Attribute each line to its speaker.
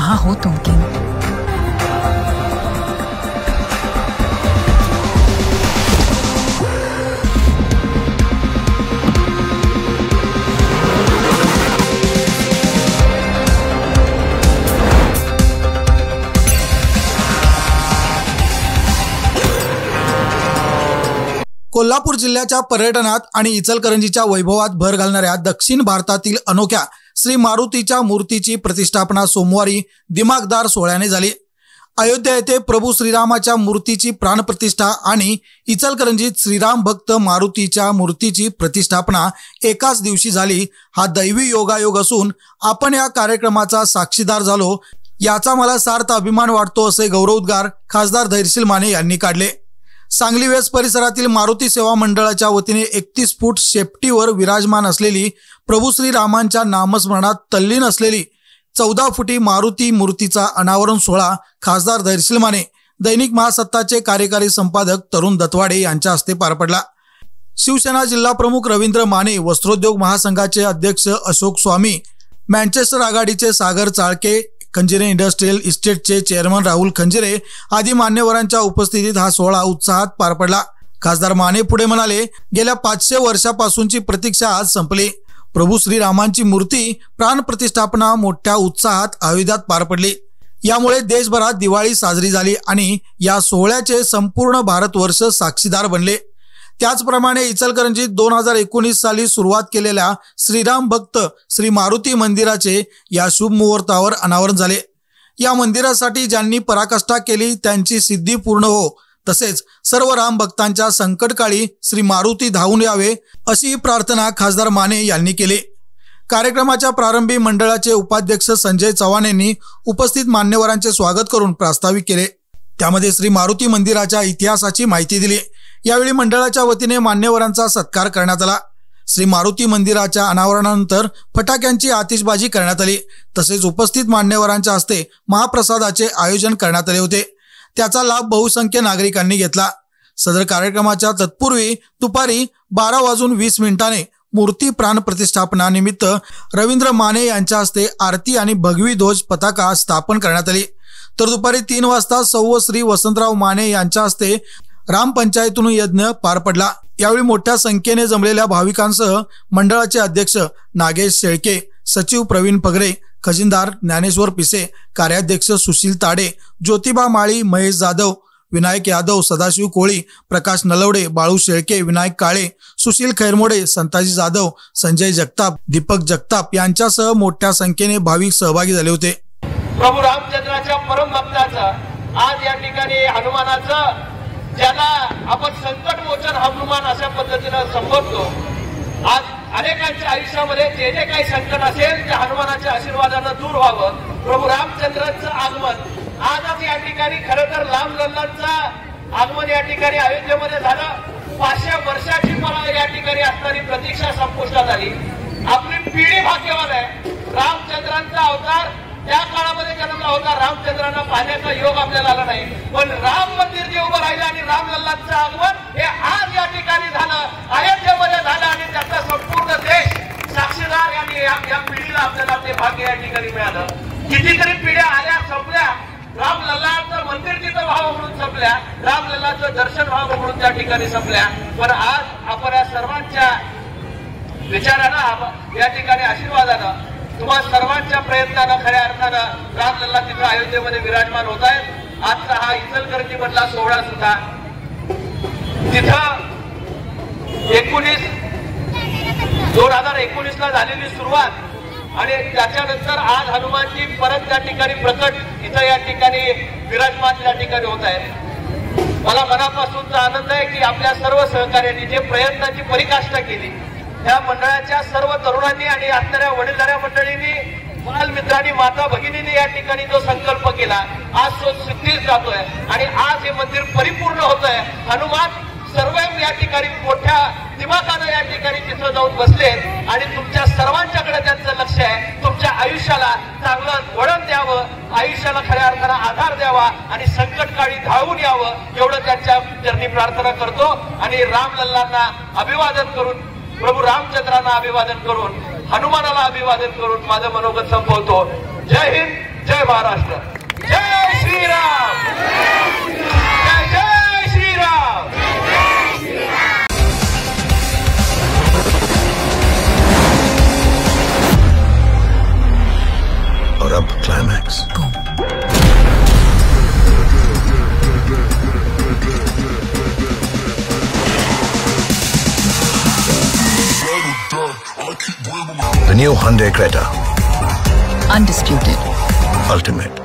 Speaker 1: कहाँ हो तुम किंग?
Speaker 2: कोल्हापूर जिल्ह्याच्या पर्यटनात आणि इचलकरंजीच्या वैभवात भर घालणाऱ्या दक्षिण भारतातील अनोख्या श्री मारुतीच्या मूर्तीची प्रतिष्ठापना सोमवारी दिमागदार सोहळ्याने झाली। अयोध्या येथे प्रभू श्रीरामाच्या मूर्तीची प्राणप्रतिष्ठा आणि इचलकरंजीत श्रीराम भक्त मारुतीच्या मूर्तीची प्रतिष्ठापना एकाच दिवशी झाली। हा दैवी योगायोग असून आपण या कार्यक्रमाचा साक्षीदार झालो, याचा मला सार्थ अभिमान वाटतो, असे गौरवोद्गार खासदार धैर्यशील माने यांनी काढले। सांगली वेस्ट परिसरातील मारुती सेवा मंडळाच्या वतीने 31 फूट शेपटीवर विराजमान असलेली प्रभू श्रीरामांच्या नामस्मरणात तल्लीन असलेली 14 फुटी मारुती मूर्तीचा अनावरण सोहळा खासदार धैर्यशील माने, दैनिक महासत्ताचे कार्यकारी संपादक तरुण दत्वाडे यांच्या हस्ते पार पडला। शिवसेना जिल्हा प्रमुख रवींद्र माने, वस्त्रोद्योग महासंघाचे अध्यक्ष अशोक स्वामी, मँचेस्टर आघाडीचे सागर चाळके, खंजिरे इंडस्ट्रियल इस्टेटचे चेअरमन राहुल खंजिरे आदी मान्यवरांच्या उपस्थितीत हा सोहळा उत्साहात पार पडला। खासदार माने पुढे म्हणाले, गेल्या 500 वर्षापासूनची प्रतीक्षा आज संपली। प्रभू श्रीरामांची मूर्ती प्राणप्रतिष्ठापना मोठ्या उत्साहात अयोध्यात पार पडली। यामुळे देशभरात दिवाळी साजरी झाली आणि या सोहळ्याचे संपूर्ण भारतवर्ष साक्षीदार बनले। त्याचप्रमाणे इचलकरंजीत 2019 साली सुरुवात केलेल्या श्रीराम भक्त श्री मारुती मंदिराचे या शुभ मुहूर्तावर अनावरण झाले। या मंदिरासाठी ज्यांनी पराकाष्ठा केली त्यांची सिद्धी पूर्ण हो, तसेच सर्व राम भक्तांच्या संकटकाळी श्री मारुती धावून यावे, अशी प्रार्थना खासदार माने यांनी केली। कार्यक्रमाच्या प्रारंभी मंडळाचे उपाध्यक्ष संजय चव्हाण यांनी उपस्थित मान्यवरांचे स्वागत करून प्रास्ताविक केले। त्यामध्ये श्री मारुती मंदिराच्या इतिहासाची माहिती दिली। यावेळी मंडळाच्या वतीने मान्यवरांचा सत्कार करण्यात आला। श्री मारुती मंदिराच्या अनावरणानंतर फटाक्यांची आतिषबाजी करण्यात आली, तसेच उपस्थित मान्यवरांच्या हस्ते महाप्रसादाचे आयोजन करण्यात आले होते। त्याचा लाभ बहुसंख्य नागरिकांनी घेतला। सदर कार्यक्रमाच्या तत्पूर्वी दुपारी 12:20 मूर्ती प्राण प्रतिष्ठापनानिमित्त रवींद्र माने यांच्या हस्ते आरती आणि भगवी ध्वज पताका स्थापन करण्यात आली। तर दुपारी 3 वाजता सौ श्री वसंतराव माने यांच्या हस्ते राम पंचायतून यज्ञ पार पडला। यावेळी मोठ्या संख्येने जमलेल्या भाविकांसह मंडळाचे अध्यक्ष नागेश शेळके, सचिव प्रवीण पगरे, खजिनदार ज्ञानेश्वर पिसे, कार्याध्यक्ष सुशील ताडे, ज्योतिबा माळी, महेश जाधव, विनायक यादव, सदाशिव कोळी, प्रकाश नलवडे, बाळू शेळके, विनायक काळे, सुशील खैरमोडे, संताजी जाधव, संजय जगताप, दीपक जगताप यांच्यासह मोठ्या संख्येने भाविक सहभागी झाले होते।
Speaker 3: प्रभू रामचंद्राच्या परम भक्ताचा आज या ठिकाणी हनुमानाचं, ज्याला आपण संकट मोचन हनुमान अशा पद्धतीने संबोधतो, आज अनेकांच्या आयुष्यामध्ये जे जे काही संकट असेल त्या हनुमानाच्या आशीर्वादाने दूर व्हावं। प्रभू रामचंद्रांचं आगमन आजच या ठिकाणी, खरं तर राम लल्लांचं आगमन या ठिकाणी अयोध्येमध्ये झालं। 500 वर्षाची मला या ठिकाणी असणारी प्रतीक्षा संपुष्टात आली। आपली पिढी भाग्यवान आहे। रामचंद्रांचा अवतार त्या काळामध्ये जन्मला होता, रामचंद्रांना पाहण्याचा योग आपल्याला आला नाही, पण राम मंदिर जे उभं राहिलं आणि राम लल्लांचं आगमन हे आज या ठिकाणी झालं, अयोध्येमध्ये झालं आणि त्याचा संपूर्ण देश साक्षीदार आणि या पिढीला आपल्याला ते भाग्य या ठिकाणी मिळालं। कितीतरी पिढ्या आल्या, संपल्या, राम लल्लांचं मंदिर तिथं व्हावं म्हणून संपल्या, राम लल्लांचं दर्शन व्हावं म्हणून त्या ठिकाणी संपल्या, पण आज आपण या सर्वांच्या विचारानं, या ठिकाणी आशीर्वादानं, तुम्हा सर्वांच्या प्रयत्नानं खऱ्या अर्थानं राम लल्ला तिथं अयोध्येमध्ये विराजमान होत आहेत। आजचा हा इचलकरंजी मधला सोहळा सुद्धा तिथं 2019 ला झालेली सुरुवात आणि त्याच्यानंतर आज हनुमानजी परत त्या ठिकाणी प्रकट इथं या ठिकाणी विराजमान त्या ठिकाणी होत आहेत। मला मनापासूनचा आनंद आहे की आपल्या सर्व सहकार्यांनी जे प्रयत्नाची पराकाष्ठा केली, त्या मंडळाच्या सर्व तरुणांनी आणि असणाऱ्या वडीलधाऱ्या मंडळींनी, बालमित्रांनी, माता भगिनींनी या ठिकाणी जो संकल्प केला, आज तो सिद्धीस जातोय आणि आज हे मंदिर परिपूर्ण होतंय। हनुमान सर्व या ठिकाणी मोठ्या दिमागानं या ठिकाणी तिथं जाऊन बसले आणि तुमच्या सर्वांच्याकडे त्यांचं लक्ष आहे। तुमच्या आयुष्याला चांगलं वळण द्यावं, आयुष्याला खऱ्या अर्थानं आधार द्यावा आणि संकटकाळी धावून यावं, एवढं त्यांच्या चरणी प्रार्थना करतो आणि राम लल्लांना अभिवादन करून, प्रभू रामचंद्रांना अभिवादन करून, हनुमानाला अभिवादन करून माझं मनोगत संपवतो। जय हिंद, जय महाराष्ट्र, जय श्रीराम, जय जय श्रीराम.
Speaker 1: और अब climax. The new Hyundai Creta.
Speaker 4: Undisputed.
Speaker 1: Ultimate.